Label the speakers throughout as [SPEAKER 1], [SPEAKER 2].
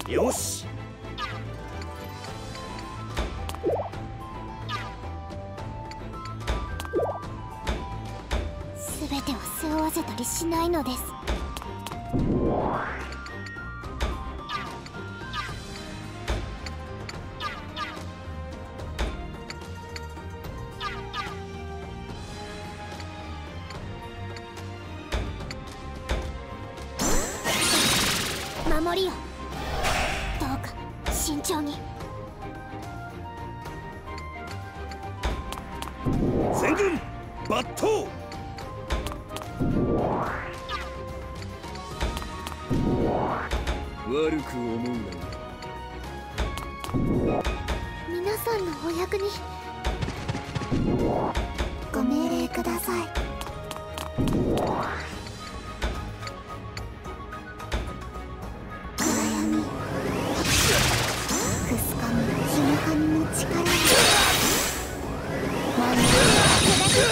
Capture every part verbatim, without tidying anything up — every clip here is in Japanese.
[SPEAKER 1] よし。
[SPEAKER 2] 全てを背負わせたりしないのです。守りよ、どうか慎重に。
[SPEAKER 1] 全軍抜刀。悪く思うな。
[SPEAKER 2] 皆さんのお役にご命令ください。暗闇、くすかみ、ひめかみの力で万人を砕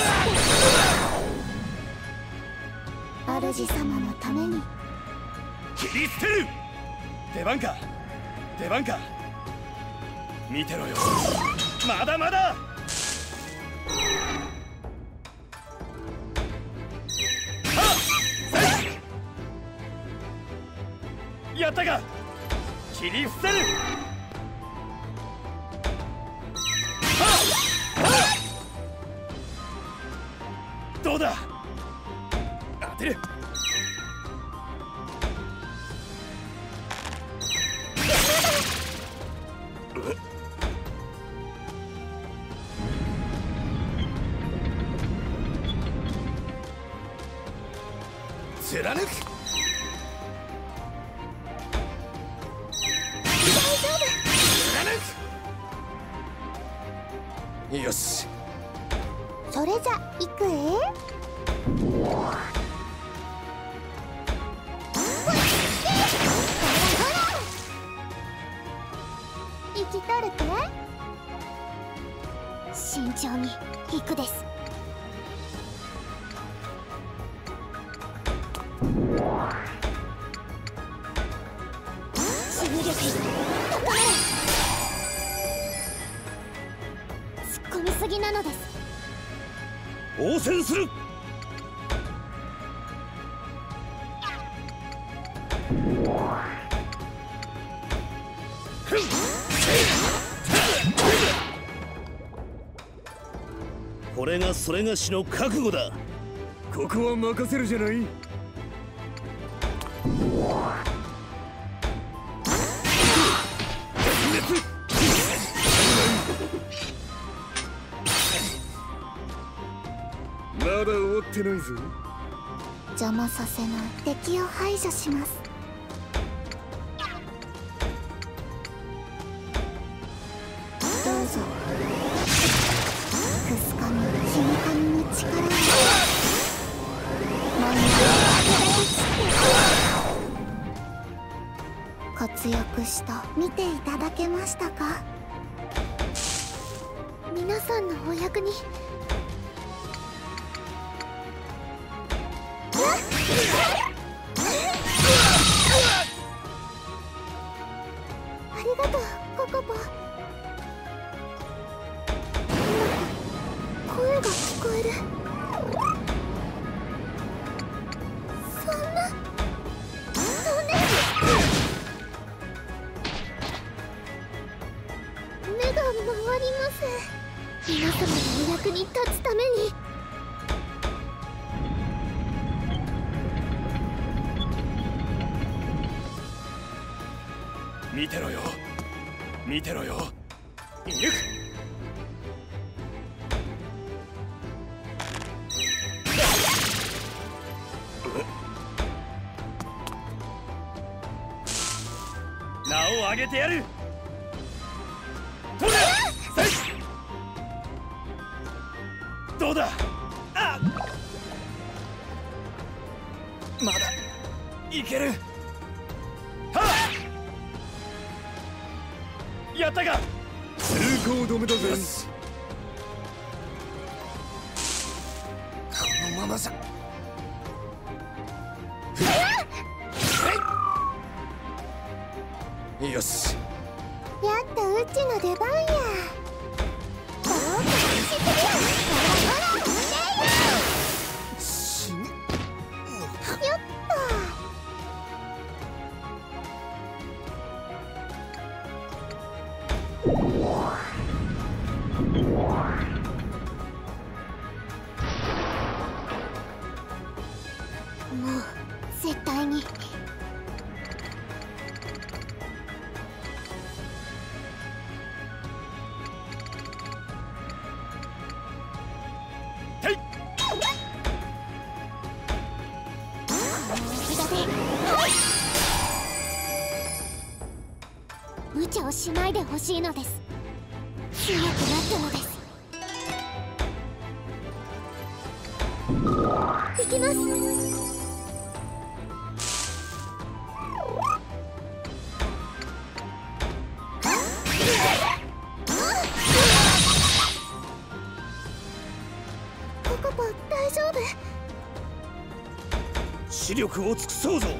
[SPEAKER 2] き主様のために。
[SPEAKER 1] 切り捨てる。出番か出番か。見てろよ、まだまだ。やったか。切り捨てる。どうだ。当てる。貫く。よし。
[SPEAKER 2] それじゃ行くえ。生きとるて。慎重に行くです。注力高める。突っ込みすぎなのです。
[SPEAKER 1] 応戦する。これがそれがしの覚悟だ。ここは任せるじゃない。まだ終わってないぞ。
[SPEAKER 2] 邪魔させない。敵を排除します。どうぞ。くすかみ、ひめかみの力を万人を活躍した。見ていただけましたか。皆さんのお役に。ありがとうココポ。今声が聞こえる。そんなそんな目が回ります。皆様のお役に立つために。
[SPEAKER 1] 見てろよ見てろよ。行く。名を上げてやる。取れ。どうだ。あまだいける。はっやったか。通行止めだぜ。このままじゃ。 よし。
[SPEAKER 2] やっとうちの出番や。どうかしてくれ。ほらほら飛んでよ。
[SPEAKER 1] 死ぬ。
[SPEAKER 2] よっもう絶対に。
[SPEAKER 1] てい。
[SPEAKER 2] 無茶をしないでほしいのです。強くなってもです。行きます。ココポ大丈夫？
[SPEAKER 1] 視力を尽くそうぞ。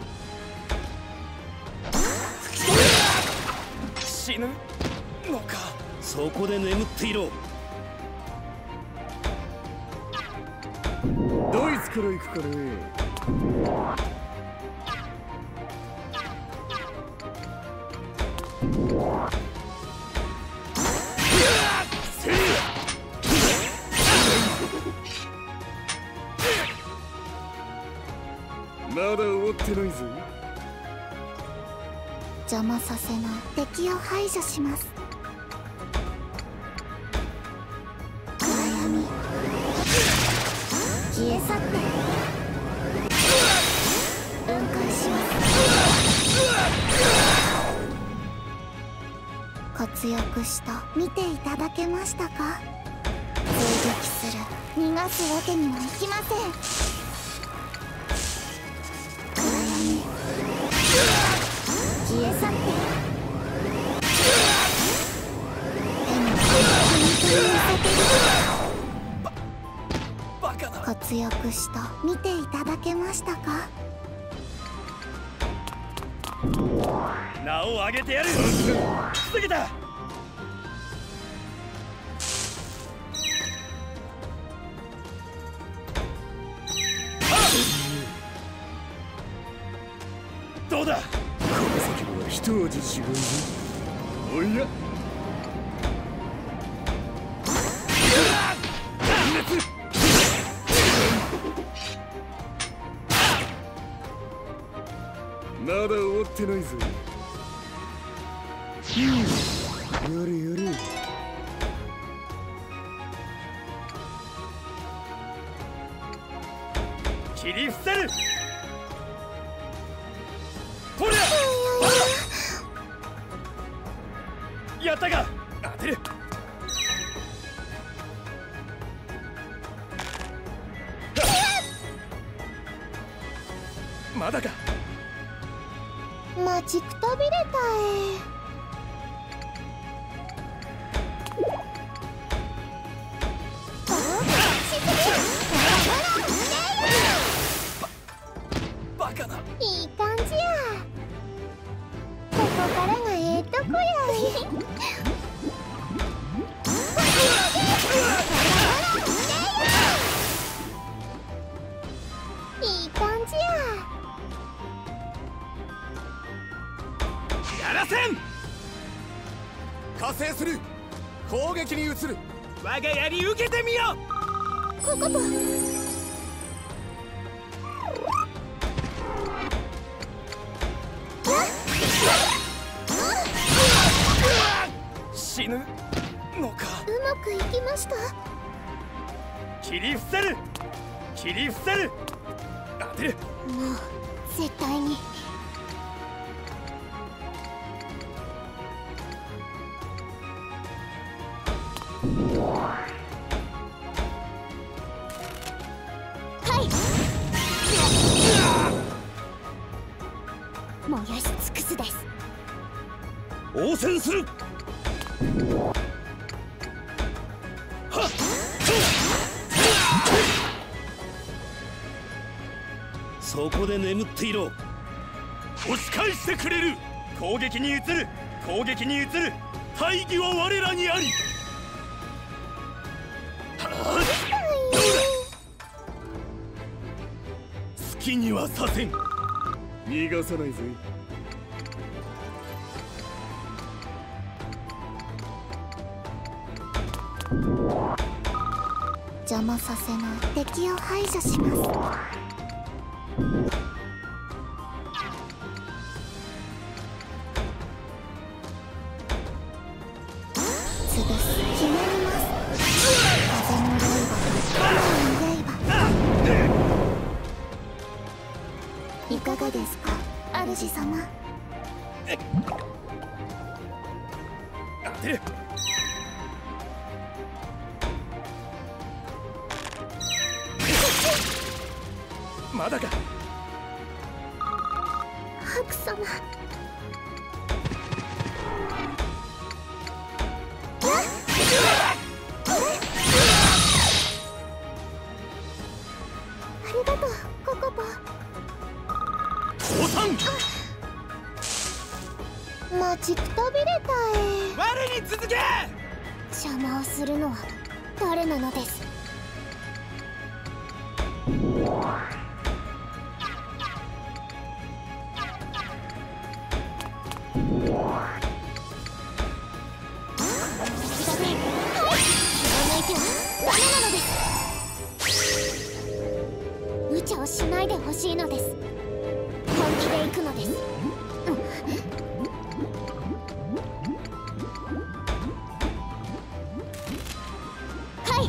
[SPEAKER 1] 死ぬのか。そこで眠っていろ。ドイツから行くかね。まだ終わってないぞ。
[SPEAKER 2] 邪魔させない。敵を排除します。暗闇消え去って分解します。活躍した。見ていただけましたか？追撃する。逃がすわけにはいきません。暗闇消え去って手の本当に避ける。
[SPEAKER 1] バカだ。
[SPEAKER 2] 活躍した。見ていただけましたか？
[SPEAKER 1] 名を上げてやる。防げた。どうだ。この先は一味違うぞ。おや。まだ終わってないぞ。うん、やれやれ。切り伏せる。こりゃ。やったが当てる。まだか。
[SPEAKER 2] 待ちくたびれたえ。
[SPEAKER 1] バカだ。
[SPEAKER 2] いい感じや。ここからがええとこや。いい感じや。
[SPEAKER 1] やらせん。加勢する。攻撃に移る。我が槍受けてみよ。
[SPEAKER 2] ココポ。
[SPEAKER 1] 死ぬのか。
[SPEAKER 2] うまくいきました。
[SPEAKER 1] 切り伏せる。切り伏せる。当てる。
[SPEAKER 2] もう絶対に。はい。燃やし尽くすです。
[SPEAKER 1] 応戦する。はっ。そこで眠っていろ。押し返してくれる。 攻撃に移る攻撃に移る大義は我らにあり。はあ、どうだ。好きにはさせん。逃がさないぜ。
[SPEAKER 2] 邪魔させない。敵を排除します。潰す。ひねります。風の刃と炎の刃。いかがですか、主様。
[SPEAKER 1] 当てる。まだか。
[SPEAKER 2] 白様。ありがとう、ココポ。
[SPEAKER 1] 降参。
[SPEAKER 2] 待ちくたびれたえ。
[SPEAKER 1] 我に続け。
[SPEAKER 2] 邪魔をするのは誰なのです。無茶をしないでほしいのです。本気で行くのです。うん、はい。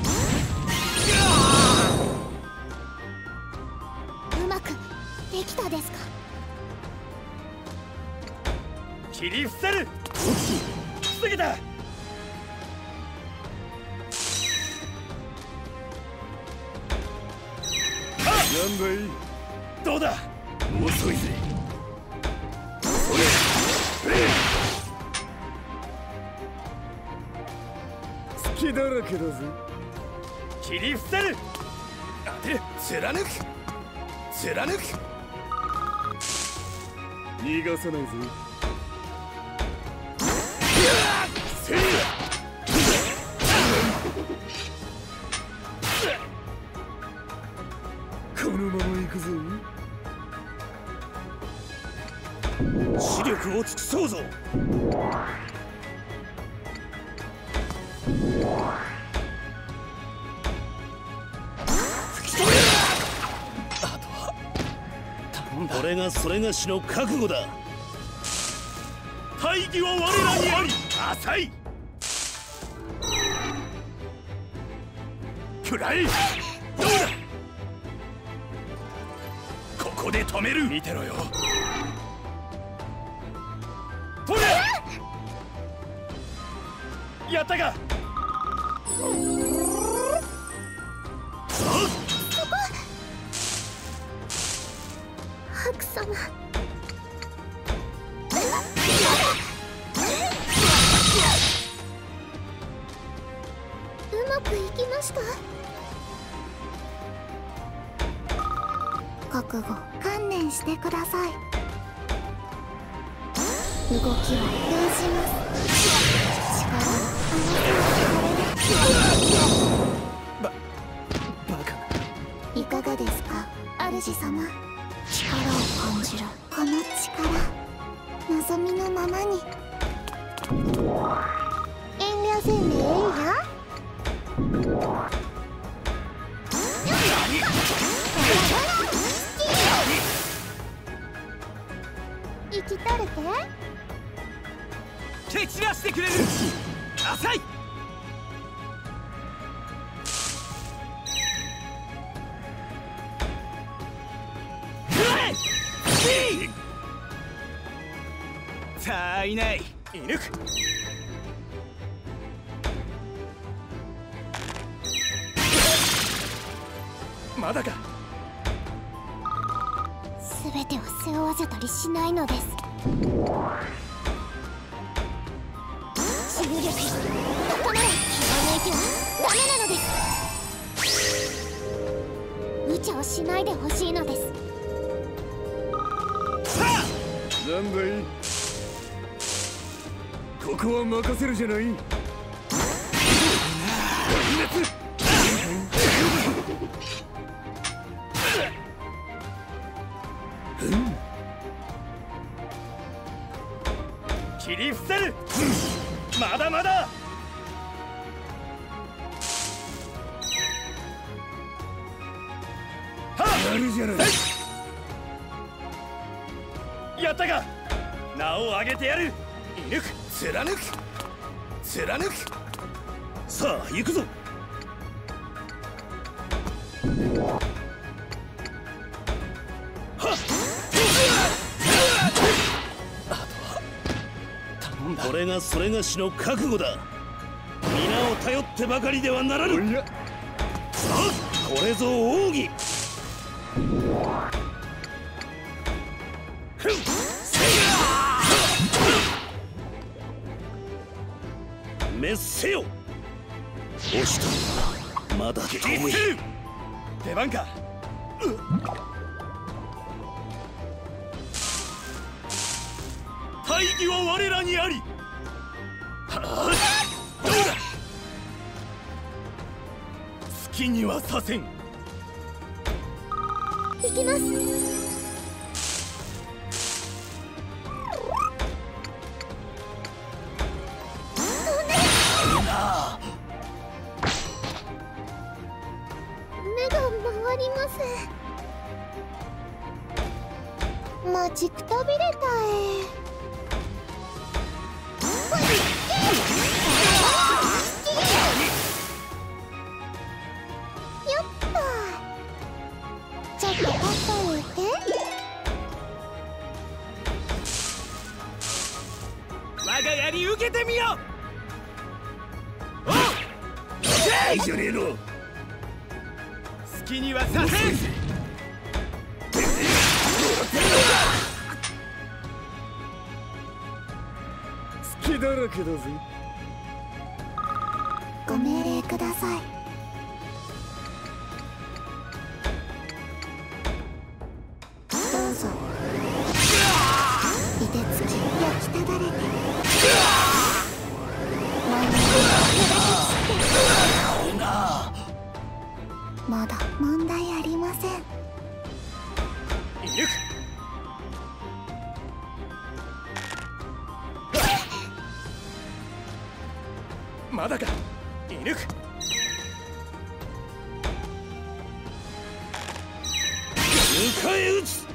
[SPEAKER 2] うまくできたですか。
[SPEAKER 1] 切り伏せる。防げた。なんだい。どうだ。遅いぜ。それ。隙だらけだぜ。切り伏せる。当てる。貫く貫く。逃がさないぜ。せいや。このまま行くぞ。視力を尽くそうぞ。吹き飛べ。あとは頼んだ。これがそれがしの覚悟だ。大義は我らにあり。浅い。くらえ。どうだ。ここで止める。見てろよ。取れ。やったか。
[SPEAKER 2] 白様。うまくいきました。覚悟、観念してください。動きは封じます。力を合わせる。ば、バカ。いかがですか、主様。力を感じる。この力、望みのままに。遠慮せんでええよ。生きとるて。
[SPEAKER 1] 蹴散らしてくれる。浅い。さあいない。射抜く。まだか。
[SPEAKER 2] 全てを背負わせたりしないのです。重力高めろ。ひらめいてはダメなのです。無茶をしないでほしいのです。
[SPEAKER 1] さあ。なんだい。 ここは任せるじゃない。切り伏せる。まだまだ。やるじゃない。やったか。名を上げてやる。射抜く、貫く、貫く。さあ行くぞ。これがそれがしの覚悟だ。皆を頼ってばかりではならぬ。さあこれぞ奥義。滅せよ。押したまだ遠い。出番か。大義は我らにあり。はあ、どうだ。好きにはさせん。
[SPEAKER 2] 行きます。目が回りません。待ちくたびれたえ。よっと。ちょっとパッと置いて。
[SPEAKER 1] 我が槍受けてみよ。おう。いいじゃねえの。好きにはさせん。好きだらけだぜ。
[SPEAKER 2] ご命令ください。どうぞ。いてつき焼きただれて。まだ問題ありません。
[SPEAKER 1] 射抜く。まだか。射抜く。迎え撃つ。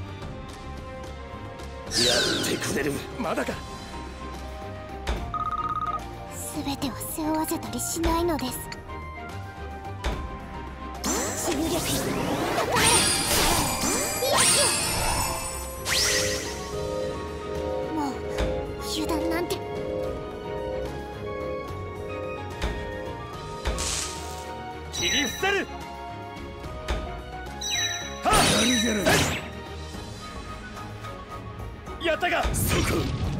[SPEAKER 1] やってくれる。まだか。
[SPEAKER 2] 全てを背負わせたりしないのです。重力高め。もう油断なんて。
[SPEAKER 1] 切り伏せる。はあ、やるじゃない。やったか。そこ。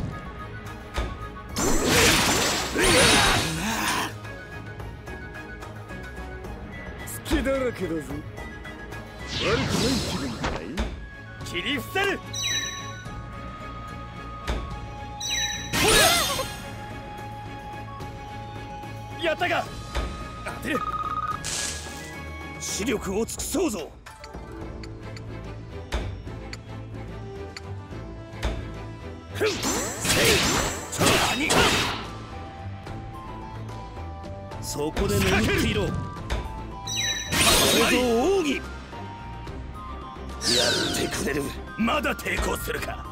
[SPEAKER 1] 好きだらけだぞ。悪くない気分かい。切り伏せる。やったか。当てる。視力を尽くそうぞ。ふん。せい。さあに。そこで眠っていろ。これぞ奥義。やってくれる。まだ抵抗するか。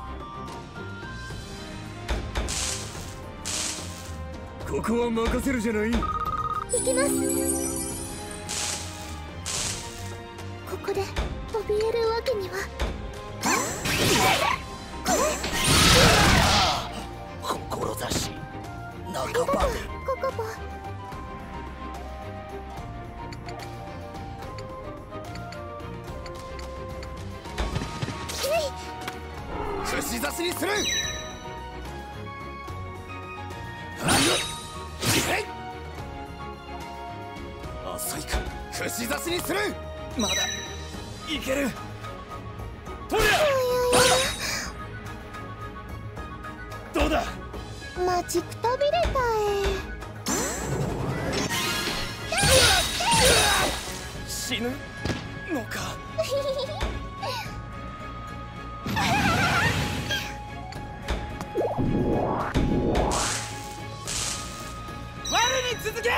[SPEAKER 1] ここは任せるじゃない。
[SPEAKER 2] 行きます。ここで怯えるわけには。これ。
[SPEAKER 1] 志半ばで。
[SPEAKER 2] ココボ。
[SPEAKER 1] 串刺しにする。遅いか。串刺しにする。まだいける。とりゃ。どうだ。
[SPEAKER 2] 待ちくたびれた
[SPEAKER 1] え。死ぬのか。我に続け。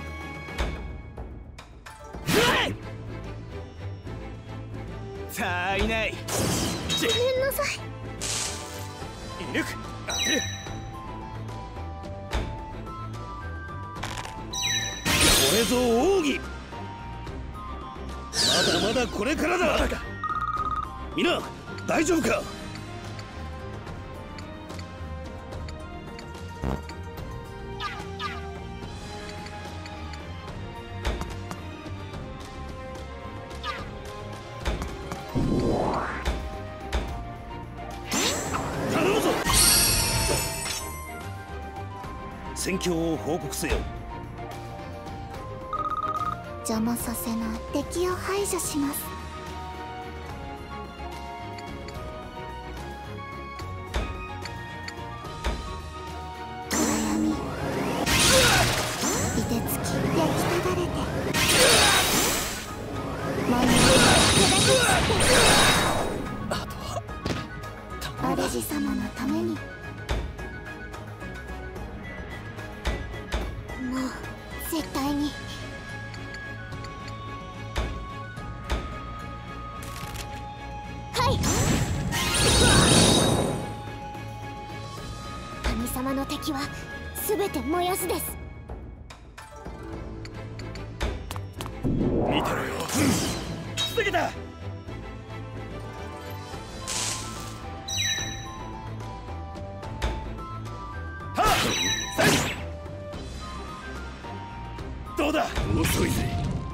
[SPEAKER 1] さあいない。
[SPEAKER 2] ごめんなさい。
[SPEAKER 1] 射抜く。当てる。これぞ奥義。まだまだこれからだ。まだか。みんな大丈夫か。頼むぞ。戦況を報告せよ。
[SPEAKER 2] 邪魔させない。敵を排除します。暗闇凍てつき焼きただれて真ん中
[SPEAKER 1] あとは
[SPEAKER 2] 主様のために。もう絶対に。はい。神様の敵は全て燃やすです。
[SPEAKER 1] 見てろよ。防げた。どうだ。遅いぜ。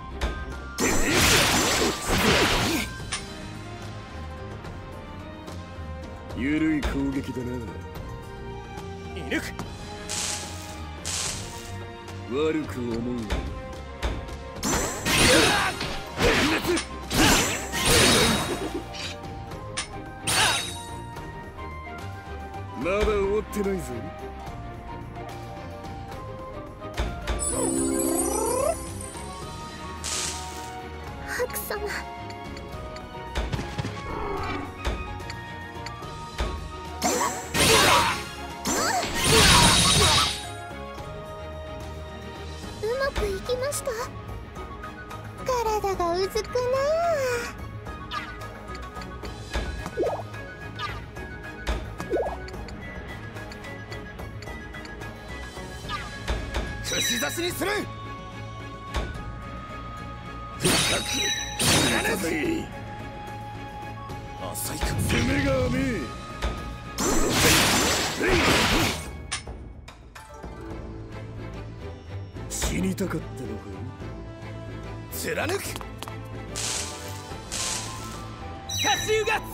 [SPEAKER 1] ゆるい攻撃だな。射抜く。悪く思うな。まだ終わってないぞ。
[SPEAKER 2] 白様。うまくいきました。体がうずくなあ。
[SPEAKER 1] 串刺しにする。浅いか。攻めが甘え。死にたかったのか。貫く。カシュガツ。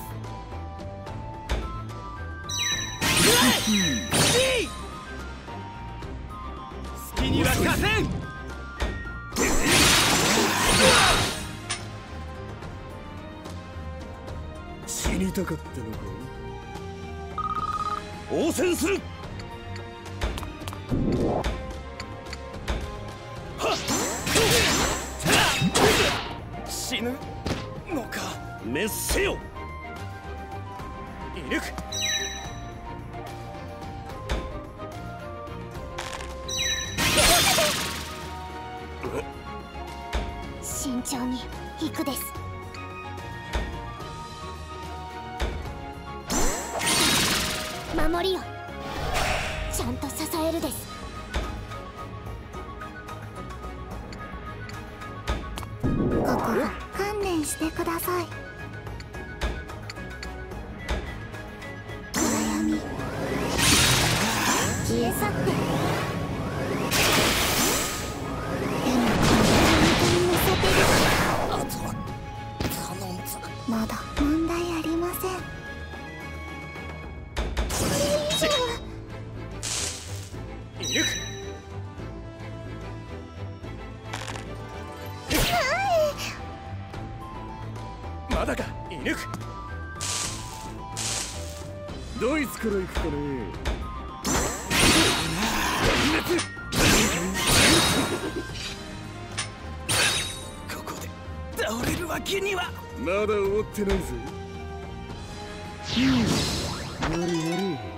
[SPEAKER 1] 好きには勝てん。死にたかったのか。応戦する。死ぬのか。滅せよ。射抜く。
[SPEAKER 2] 慎重に行くです。守りよ。ちゃんと支えるです。ここ観念してください。暗闇消え去って。まだ問題ありません。それ以上は。
[SPEAKER 1] 射抜く。まだか。射抜く。ドイツから行くかね。 ここで倒れるわけには。
[SPEAKER 3] まだ終わってないぞ。うん、やれやれ。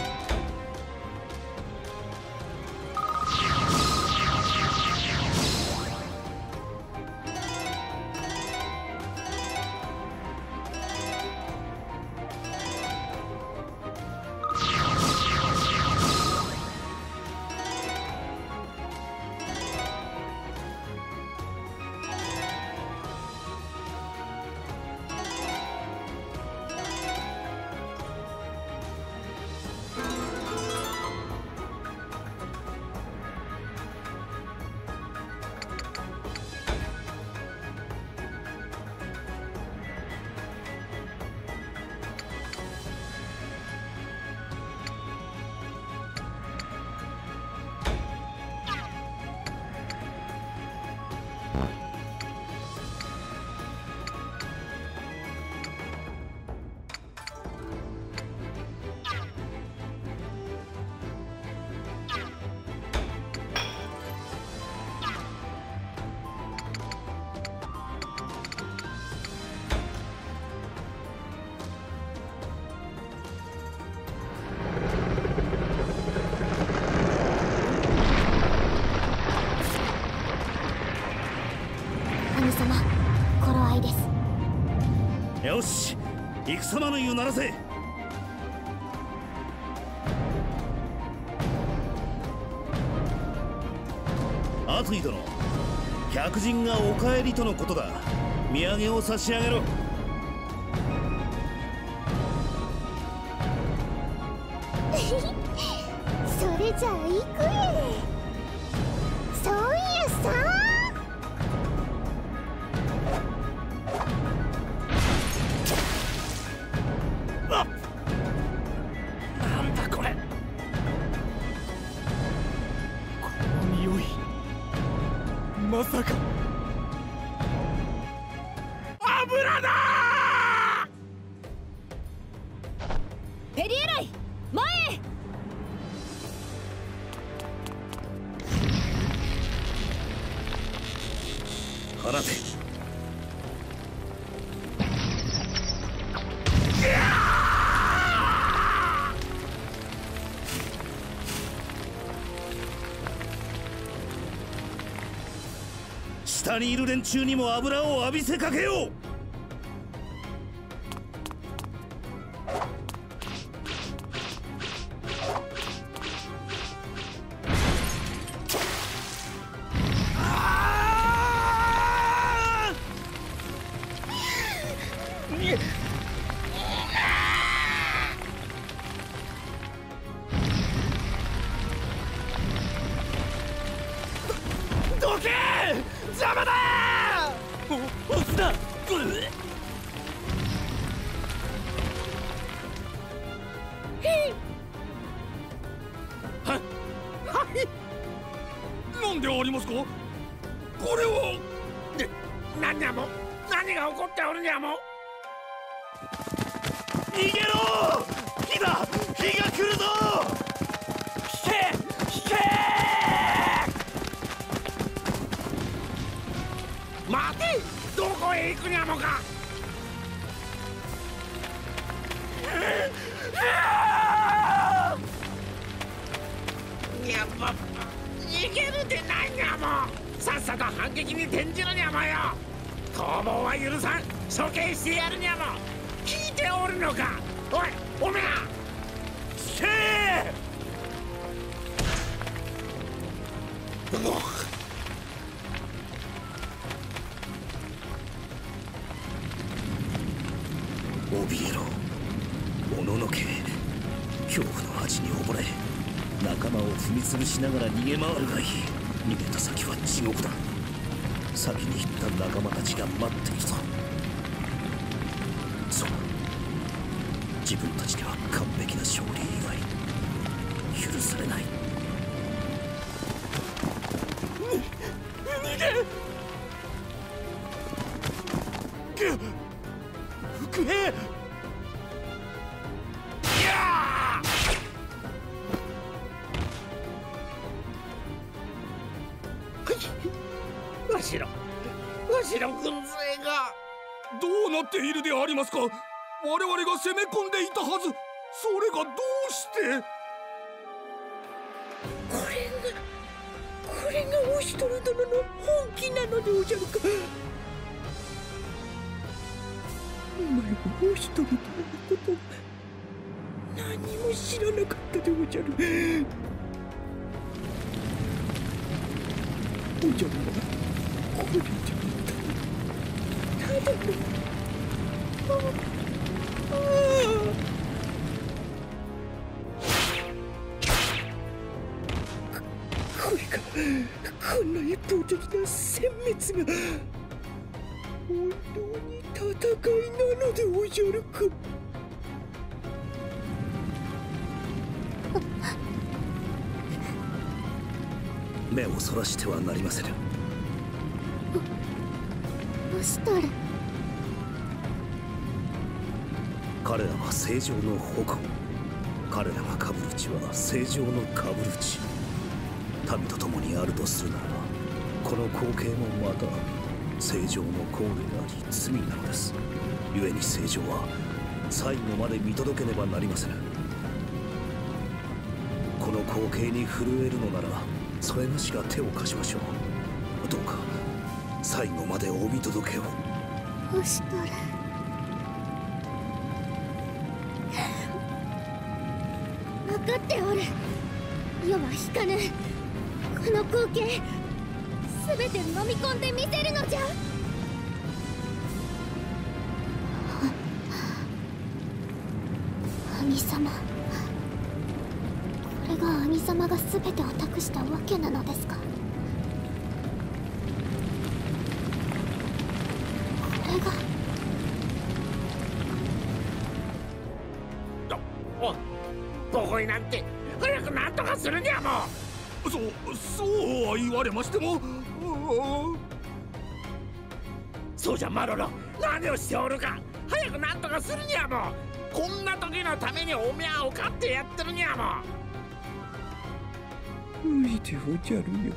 [SPEAKER 1] よし、戦場の言うならせ。アツイ殿、客人がお帰りとのことだ。土産を差し上げろ。
[SPEAKER 2] それじゃあ行くえ。そういやさ、
[SPEAKER 1] なんだこれ。この匂い、まさか油だ。
[SPEAKER 4] ペリエライ、前へ。
[SPEAKER 1] 放て。下にいる連中にも油を浴びせかけよう。どけ！邪魔だ！お、オスだ！は、はい。なんでありますか？これは。で、何やも？何が起こっておるんやも？逃げろ！火だ！火が来るぞ！引け！引け！待て！どこへ行くにゃもか。やっぱ逃げるでないにゃも。さっさと反撃に転じるにゃもよ。逃亡は許さん。処刑してやるにゃも。聞いておるのか。おい、おめえ聞けー。怯えろ、おののけ。恐怖の恥に溺れ、仲間を踏み潰しながら逃げ回るがいい。逃げた先は地獄だ。先に行った仲間たちが待っているぞ。そう、自分たちには完璧な勝利以外許されない。逃げ！伏兵！ ちの軍勢が
[SPEAKER 3] どうなっているでありますか。我々が攻め込んでいたはず。それがどうして。
[SPEAKER 4] これがこれがオシトル殿の本気なのでおじゃるか。お前はオシトル殿のこと何も知らなかったでおじゃる。おじゃるはこれじゃただのああこれか。こんな一方的な殲滅が本当に戦いなのでおじゃるか。
[SPEAKER 5] 目をそらしてはなりませぬ。
[SPEAKER 2] オシトル。
[SPEAKER 5] 彼らは正常の矛。彼らがかぶる血は正常のかぶる血。民と共にあるとするならば、この光景もまた正常の功であり罪なのです。故に正常は最後まで見届けねばなりませぬ。この光景に震えるのならそれがしが手を貸しましょう。どうか最後までお見届けを。
[SPEAKER 2] オシトル。
[SPEAKER 4] 分かっておる。世は引かぬ。この光景すべて飲み込んでみせるのじゃ。
[SPEAKER 2] 兄様、これが兄様が全てを託したわけなのですか。これが
[SPEAKER 1] おここになんて早くなんとかするにゃもう。
[SPEAKER 3] そそうは言われましても。
[SPEAKER 1] そうじゃマロロ、何をしておるか。早くなんとかするにゃもう。こんな時のためにおみゃを飼ってやってるにゃもう。
[SPEAKER 4] 無理でおじゃるよ。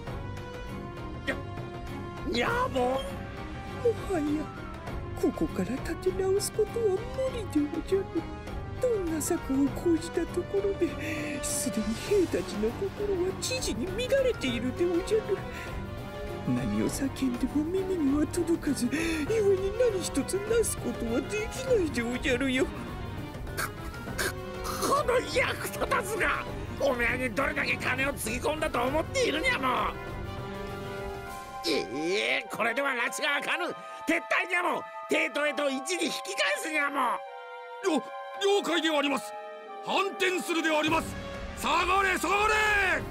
[SPEAKER 1] にゃもう。
[SPEAKER 4] もはやここから立て直すことは無理でおじゃる。どんな策を講じたところですでに兵たちの心は知事に乱れているでおじゃる。何を叫んでも耳には届かず、故に何一つなすことはできないでおじゃるよ。
[SPEAKER 1] この役立たずがおめえにどれだけ金をつぎ込んだと思っているにゃもう。ええー、これでは拉致があかぬ。撤退にゃもう。帝都へと一時引き返すにゃもう。
[SPEAKER 3] よ了解であります。反転するであります。下がれ下がれ。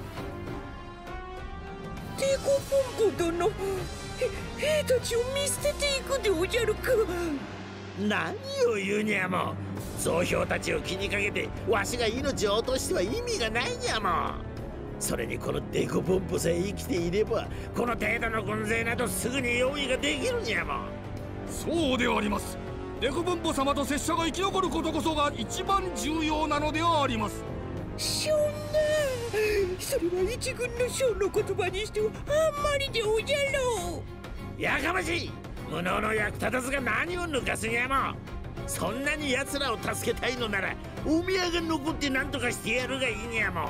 [SPEAKER 4] デコポンポ殿、兵たちを見捨てていくでおじゃるか。
[SPEAKER 1] 何を言うにゃもう。総兵たちを気にかけてわしが命を落としては意味がないにゃもう。それにこのデコポンポさえ生きていればこの程度の軍勢などすぐに用意ができるにゃもう。
[SPEAKER 3] そうであります。デコポンポ様と拙者が生き残ることこそが一番重要なのであります。
[SPEAKER 4] そんな、それは一軍の将の言葉にしてはあんまりでおじゃろう。
[SPEAKER 1] やかましい。無能の役立たずが何を抜かすにゃもう。そんなに奴らを助けたいのならおみやが残って何とかしてやるがいいにゃもう。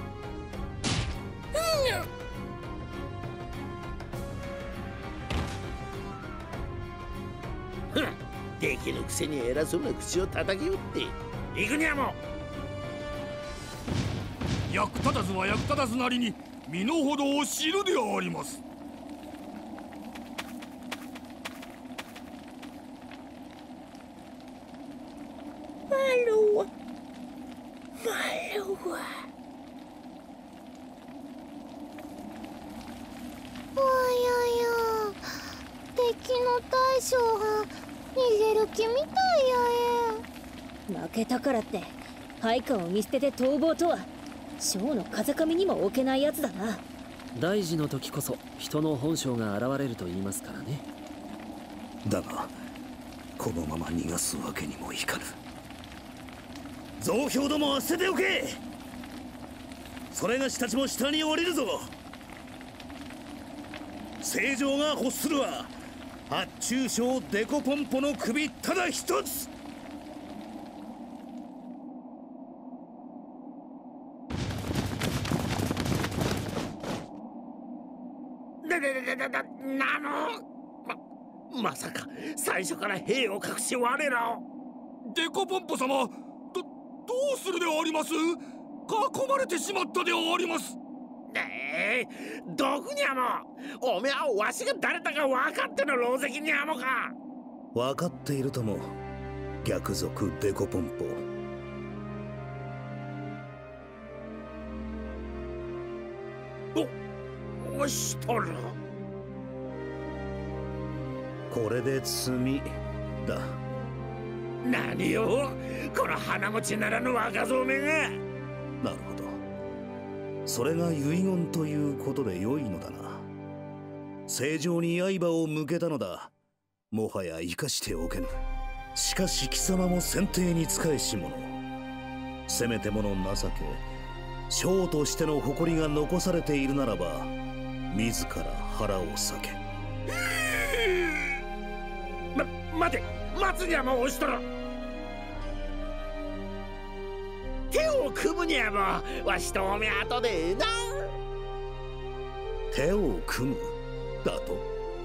[SPEAKER 1] ふん、できるくせに偉そうな口を叩きよって行くにゃもう。
[SPEAKER 3] 役立たずは役立たずなりに身の程を知るであります。
[SPEAKER 4] マロはマロは
[SPEAKER 2] わやや、敵の大将が逃げる気みたいやえ。
[SPEAKER 4] 負けたからって配下を見捨てて逃亡とは将の風上にも置けないやつだな。
[SPEAKER 6] 大事の時こそ人の本性が現れると言いますからね。
[SPEAKER 5] だがこのまま逃がすわけにもいかぬ。増兵どもは捨てておけ。それがしたちも下に降りるぞ。正常が欲するは発注賞デコポンポの首ただ一つ。
[SPEAKER 1] でででででなのままさか最初から兵を隠し我らを。
[SPEAKER 3] デコポンポ様、どどうするであります？囲まれてしまったであります。
[SPEAKER 1] ええー、どこにゃも。おめはわしが誰だか分かっての狼藉にゃもか。
[SPEAKER 5] 分かっているとも、逆賊デコポンポ。
[SPEAKER 1] おおしとる。
[SPEAKER 5] これで罪だ。
[SPEAKER 1] 何をこの鼻持ちならぬ若造めが。
[SPEAKER 5] なるほど、それが遺言ということで良いのだな。正常に刃を向けたのだ。もはや生かしておけぬ。しかし貴様も選定に仕えし者。せめてもの情け、将としての誇りが残されているならば、自ら腹を裂け。
[SPEAKER 1] ま、待て、待つにゃも押しとる。手を組むにゃもわしとおめ後でな。
[SPEAKER 5] 手を組むだと。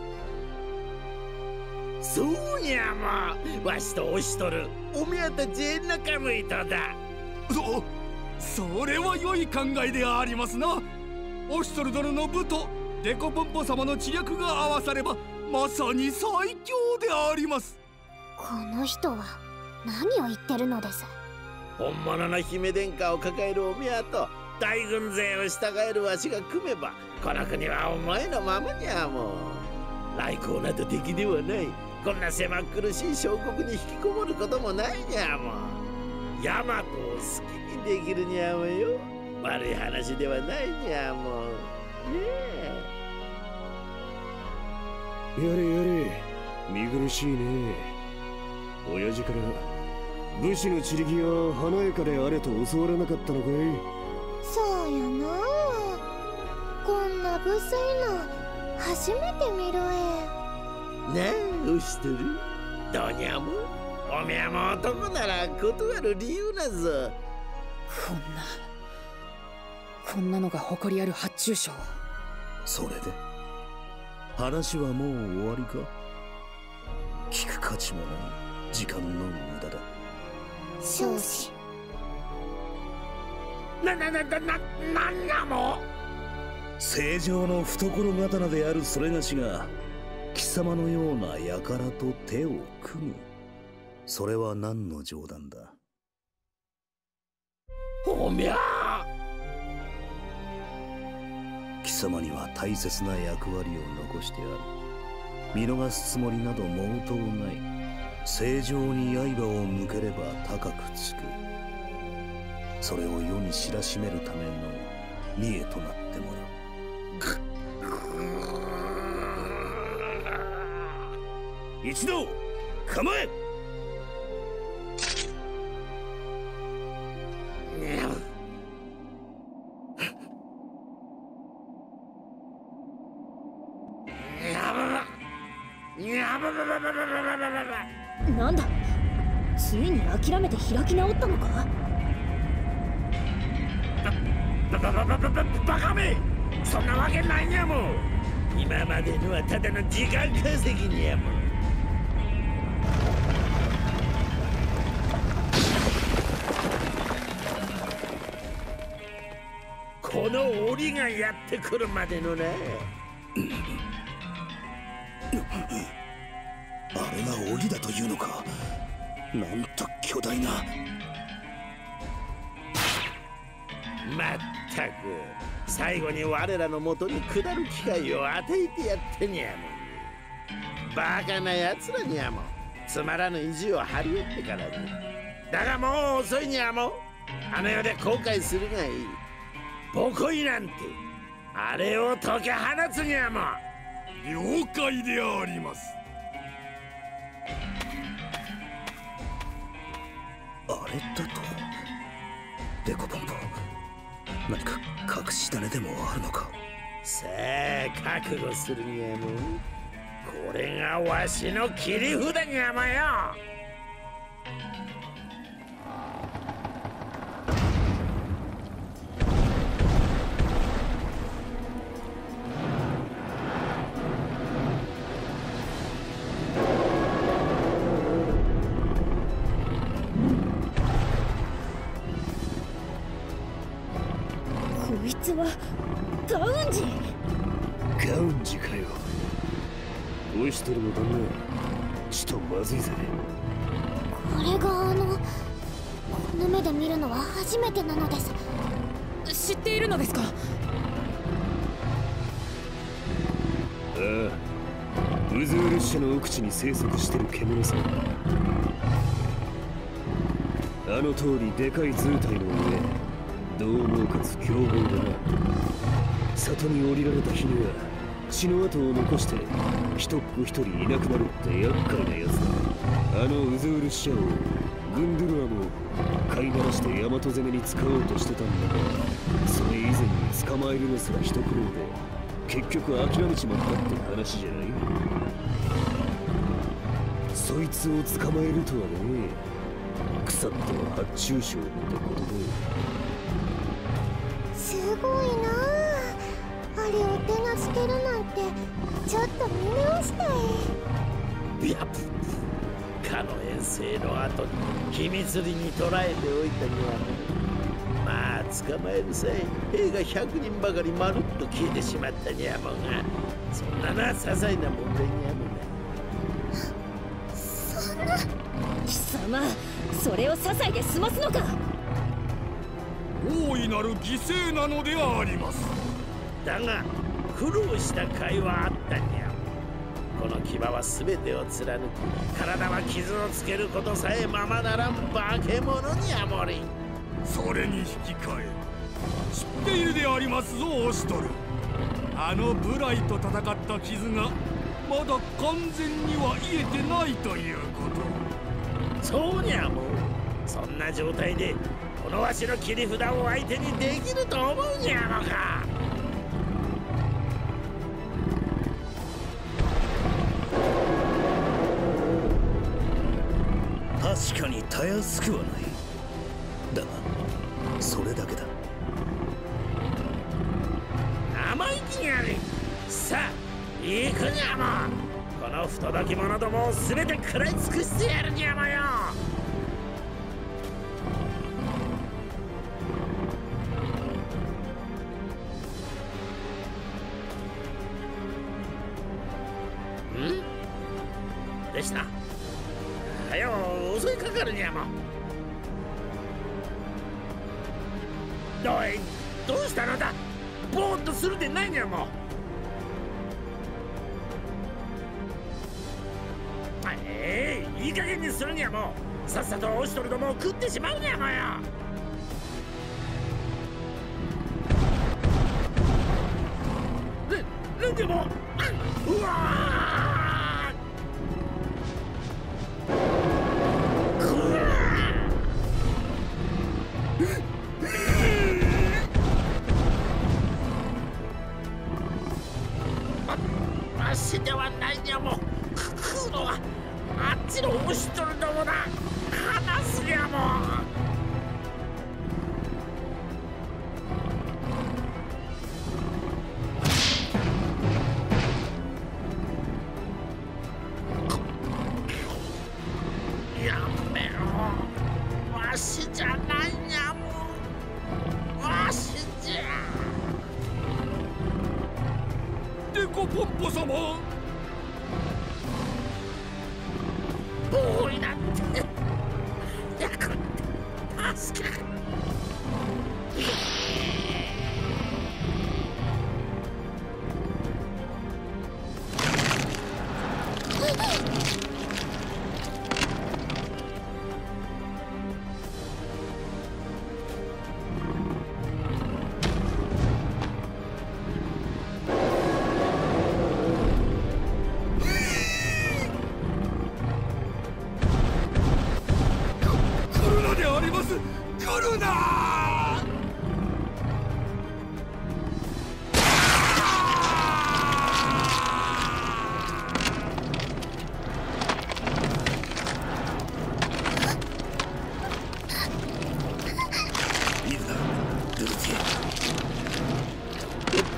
[SPEAKER 1] そうにゃもわしと押しとるおめあたち仲向いとだ。
[SPEAKER 3] そそれは良い考えでありますな。オシトル殿の部とデコポンポ様の知略が合わさればまさに最強であります。
[SPEAKER 2] この人は何を言ってるのです。
[SPEAKER 1] 本物の姫殿下を抱えるお宮と大軍勢を従えるわしが組めば、この国はお前のままにゃもう。来航など敵ではない。こんな狭苦しい小国に引きこもることもないにゃもう。ヤマトを好きにできるにゃもよ。悪い話ではないにゃもう。ね
[SPEAKER 7] え。やれやれ、見苦しいね。親父から武士の散り際は華やかであれと教わらなかったのかい。
[SPEAKER 2] そうやな。こんな不粋な初めて見るえ。
[SPEAKER 1] ねえ、おしとる。どうにゃもおめえも男なら断る理由なぞ。
[SPEAKER 8] こんなこんなのが誇りある発注賞。
[SPEAKER 5] それで話はもう終わりか。聞く価値もない時間の無駄だ。
[SPEAKER 2] 少子
[SPEAKER 1] ななななななんやも
[SPEAKER 5] 正常の懐刀であるそれがしが貴様のような輩と手を組む。それは何の冗談だ。
[SPEAKER 1] おみゃ
[SPEAKER 5] 貴様には大切な役割を残してある。見逃すつもりなど毛頭ない。正常に刃を向ければ高くつく。それを世に知らしめるための見栄となってもらう。一同構え。
[SPEAKER 2] なんだ、ついに諦めて開き直ったのか。
[SPEAKER 1] バババババババカめ、そんなわけないにゃもう。今までのはただの時間稼ぎにゃもう。この檻がやってくるまでのな。
[SPEAKER 5] あれが檻だというのか。なんと巨大な。
[SPEAKER 1] まったく最後に我らの元に下る機会を与えてやってにゃもん。バカなやつらにゃもん。つまらぬ意地を張り合ってからに。だがもう遅いにゃもん。あの世で後悔するがいい。ボコイなんてあれを解き放つにゃもん。
[SPEAKER 3] 了解であります。
[SPEAKER 5] あれだとデコポンポ、何か隠し種でもあるのか。
[SPEAKER 1] さあ覚悟するにゃもん。 これがわしの切り札にゃまよ。
[SPEAKER 2] こいつはガウンジ。
[SPEAKER 7] ガウンジかよ。オイストルの旦那、ちとまずいぜ。
[SPEAKER 2] これがあのこの目で見るのは初めてなのです。
[SPEAKER 8] 知っているのですか？
[SPEAKER 7] ああ、ウズール社の奥地に生息してる獣さ。あの通りでかい図体の上、獰猛かつ凶暴だな。里に降りられた日には血の跡を残して一っ子一人いなくなるって厄介なやつだ。あのウズール使者をグンドゥルアも飼いならして大和攻めに使おうとしてたんだが、それ以前に捕まえるのすら一苦労で結局諦めちまったって話じゃない。そいつを捕まえるとはね、腐った発注賞ってことで。
[SPEAKER 2] すごいなあ。あれを手がしてるなんてちょっと見直したい。
[SPEAKER 1] ビャプかの遠征の後に秘密裏に捕らえておいたにはまあ捕まえる際兵がひゃくにんばかりまるっと消えてしまったにゃもんが、そんなな些細な問題にゃもんな。
[SPEAKER 2] そんな
[SPEAKER 8] 貴様、それを些細で済ますのか。
[SPEAKER 3] 大いなる犠牲なのであります。
[SPEAKER 1] だが苦労した甲斐はあったにゃ。この牙は全てを貫き、体は傷をつけることさえままならん化け物にゃもり。
[SPEAKER 3] それに引き換え知っているでありますぞオシトル。あのブライと戦った傷がまだ完全には癒えてないということ。
[SPEAKER 1] そうにゃもう。そんな状態でこのわしの切り札を相手にできると思うにゃもか。
[SPEAKER 5] 確かにたやすくはない。だがそれだけだ。
[SPEAKER 1] 生意気にゃり。さあ行くにゃも。この不届き者どもを全て食らい尽くしてやるにゃもよ。んでした。はよ襲いかかるにゃも。おい、どうしたのだ。ぼーっとするでないにゃも。ええー、いい加減にするにゃも。さっさとオシトルどもを食ってしまうにゃもよ。で、でも、うわわしではないにゃも。食うのはあっちのオシトルどもだ。離すにゃも。やめろ。わしじゃないにゃも。わしじゃ。
[SPEAKER 3] デコポンポ様、
[SPEAKER 1] ボーイなんて役に助ける。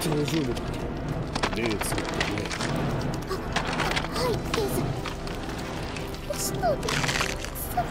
[SPEAKER 7] 大丈夫だ。目つぶってね。
[SPEAKER 2] は、はいですオシトル様。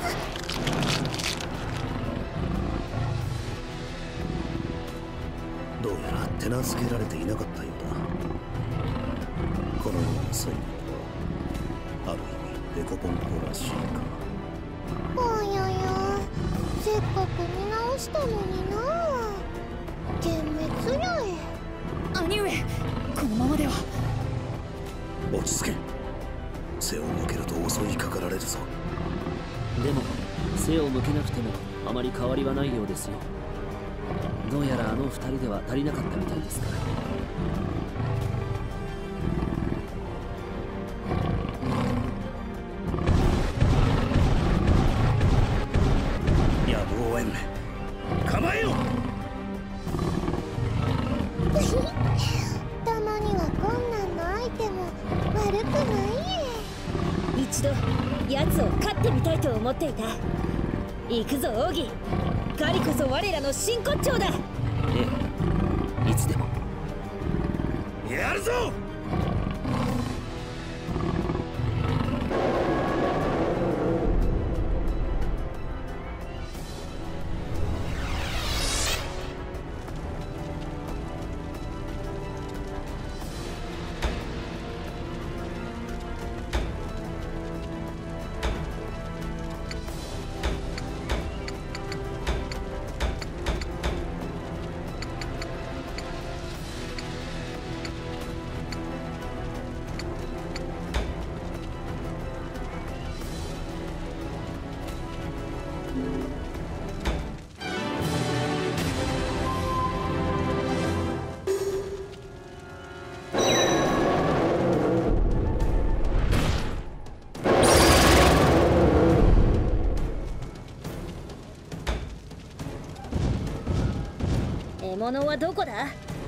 [SPEAKER 5] どうやら手なずけられていなかったようだ。このような最後はある意味デコポンコらしいか。
[SPEAKER 2] あやや、せっかく見直したのにな。幻滅やえ。
[SPEAKER 8] 兄上、このままでは。
[SPEAKER 5] 落ち着け。背を向けると襲いかかられるぞ。
[SPEAKER 6] でも背を向けなくてもあまり変わりはないようですよ。どうやらあの二人では足りなかったみたいですから。
[SPEAKER 5] やぶ応援構えよ。
[SPEAKER 2] たまには困難な相手も悪くないえ。
[SPEAKER 9] 一度奴を勝ってみたいと思っていた。行くぞオギ、狩りこそ我らの真骨頂だ。
[SPEAKER 6] ええ、いつでも
[SPEAKER 5] やるぞ。
[SPEAKER 9] 獲物はどこだ？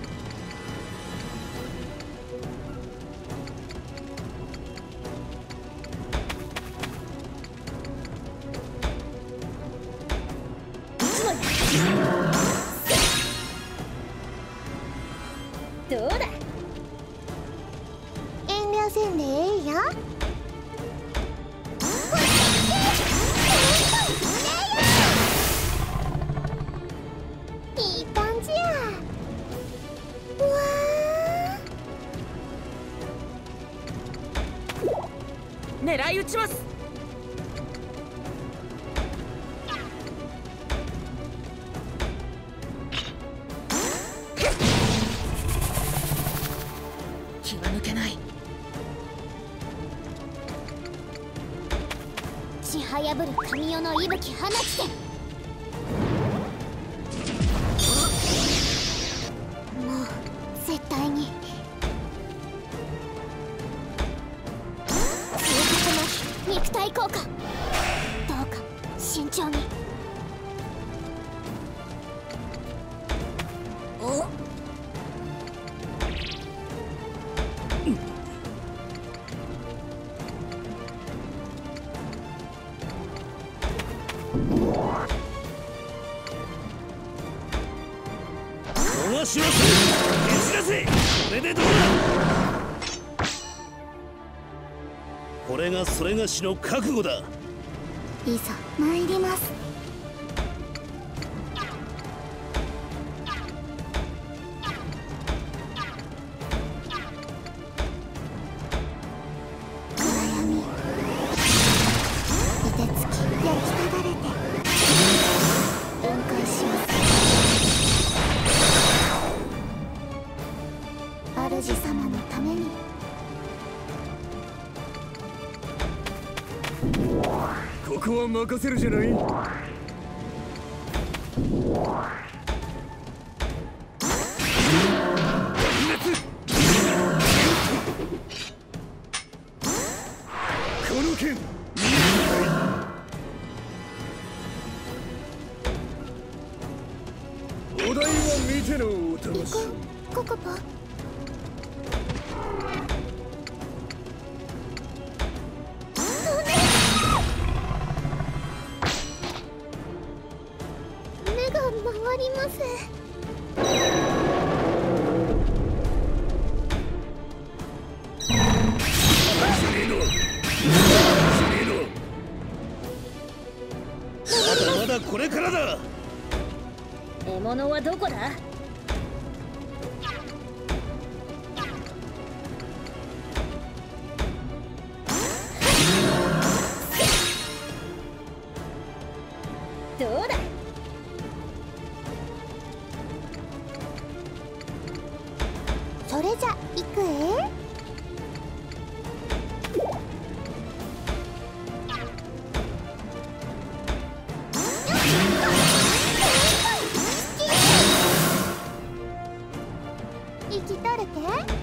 [SPEAKER 9] どうだ？
[SPEAKER 2] 遠慮せんでええよ。いい感じや。うわ
[SPEAKER 8] 狙い撃ちます。気は抜けない。
[SPEAKER 2] ちはやぶる神代の息吹放ちて。もう絶対に正確な肉体効果。どうか慎重に。お
[SPEAKER 5] 逃しはする。蹴散らせ。これでどうだ。これがそれがしの覚悟だ。
[SPEAKER 2] いざ参ります。暗闇凍てつき焼きただれて分解します。主様のために。
[SPEAKER 3] ここは任せるじゃない。この剣お題は見てのお楽しみ。
[SPEAKER 2] ココポ目が回ります。
[SPEAKER 9] 獲物はどこだ？どうだ？
[SPEAKER 2] それじゃ行くえ。生きとるけ？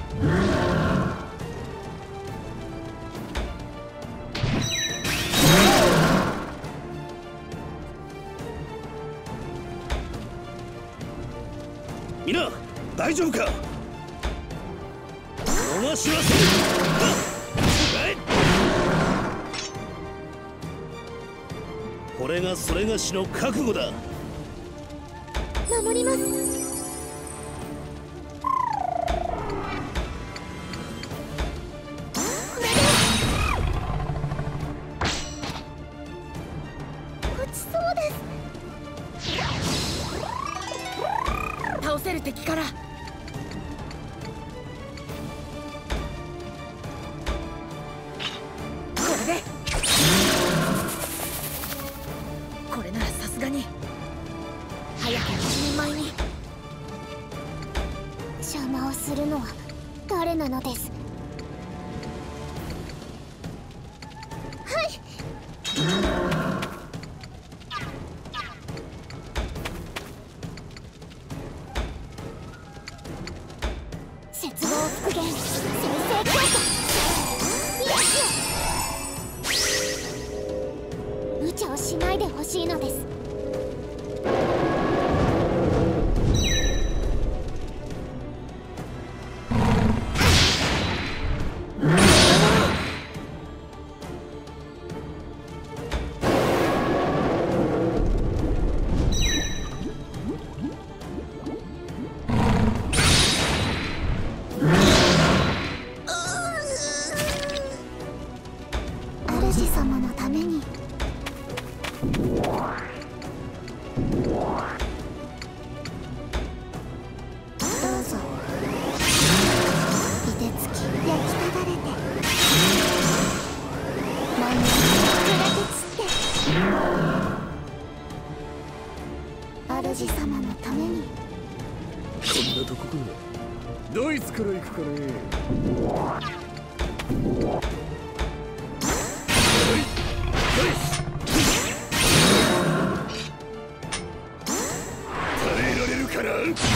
[SPEAKER 5] みんな大丈夫か？逃しはせん。これがそれがしの覚悟だ。
[SPEAKER 2] 守ります。
[SPEAKER 8] 倒せる敵からこれでこれならさすがに早く一人前に。
[SPEAKER 2] 邪魔をするのは誰なのです？はい。接合復元先制強化。無茶をしないでほしいのです。主様のために。どうぞ。凍てつき焼きただれて万年砕け散って主様のために。
[SPEAKER 7] こんなとこか。ドイツから行くかね。耐えられるかな。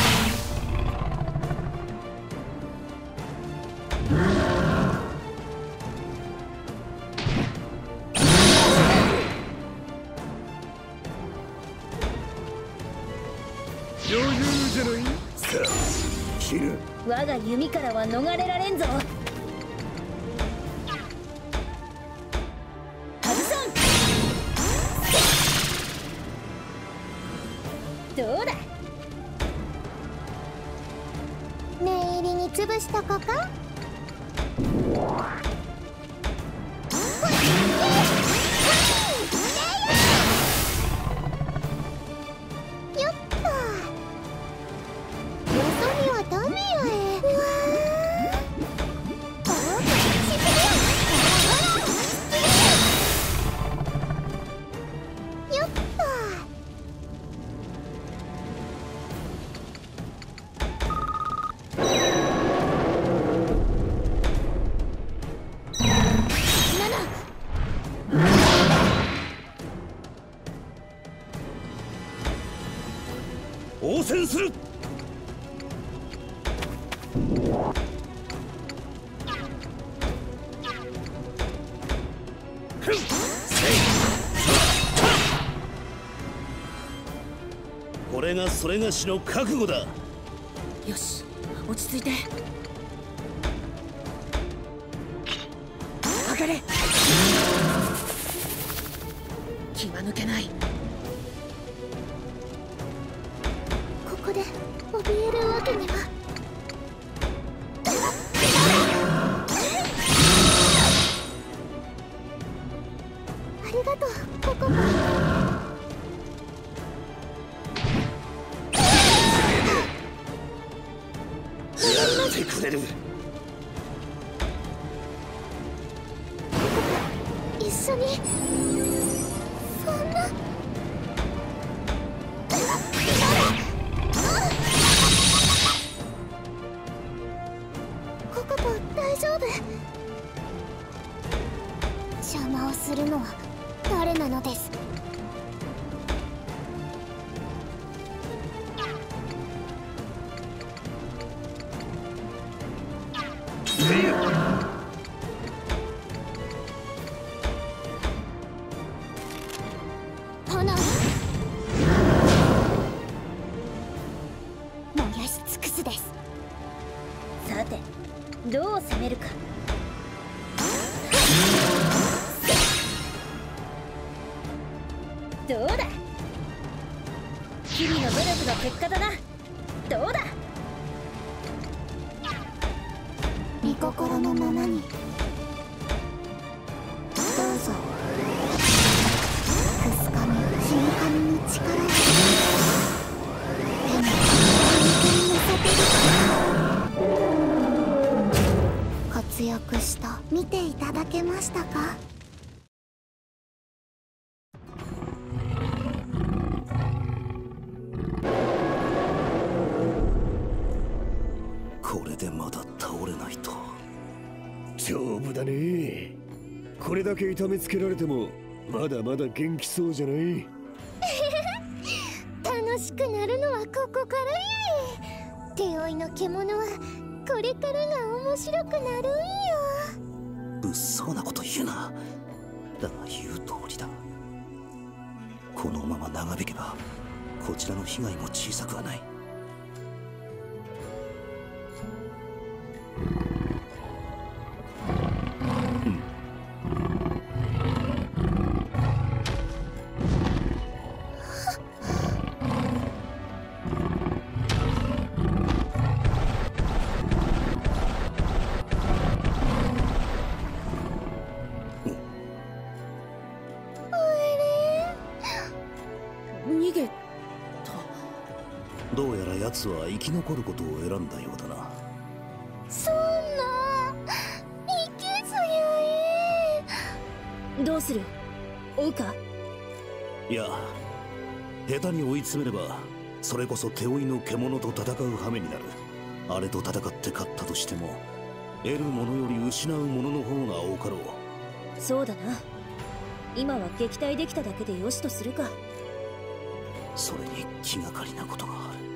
[SPEAKER 7] 余裕じゃない。さあ切る。
[SPEAKER 9] 我が弓からは逃れられんぞ。どうだ？念入りに潰した子か？よっと。よそにはダメやえ。うわー。バカしすぎや。よっと。
[SPEAKER 5] 応戦する。これがそれがしの覚悟だ。
[SPEAKER 8] よし、落ち着いて。上がれ。気は抜けない。
[SPEAKER 2] ここで怯えるわけには。ありがとう、コココ。
[SPEAKER 5] くれる。
[SPEAKER 2] 一緒にそんなコココ大丈夫？邪魔をするのは誰なのです？炎燃やし尽くすです。
[SPEAKER 9] さてどう攻めるか。どうだ、日々の努力の結果だな。どうだ、
[SPEAKER 2] 御心のままにどうぞ。くすかみひみかみの力を手に手に乗せてる。活躍した見ていただけましたか？
[SPEAKER 5] これでまだ倒れないと。
[SPEAKER 7] 丈夫だね。これだけ痛めつけられてもまだまだ元気そうじゃない。
[SPEAKER 2] 楽しくなるのはここからやい。手負いの獣はこれからが面白くなるんよ。
[SPEAKER 5] 物騒なこと言うな。だが言う通りだ。このまま長引けばこちらの被害も小さくはない。
[SPEAKER 8] 逃げた。
[SPEAKER 5] どうやら奴は生き残ることを選んだようだな。
[SPEAKER 2] そんないけずやえ。
[SPEAKER 9] どうする？追うか？
[SPEAKER 5] いや、下手に追い詰めればそれこそ手負いの獣と戦う羽目になる。あれと戦って勝ったとしても得るものより失うものの方が多かろう。
[SPEAKER 9] そうだな。今は撃退できただけでよしとするか。
[SPEAKER 5] それに気がかりなことがある。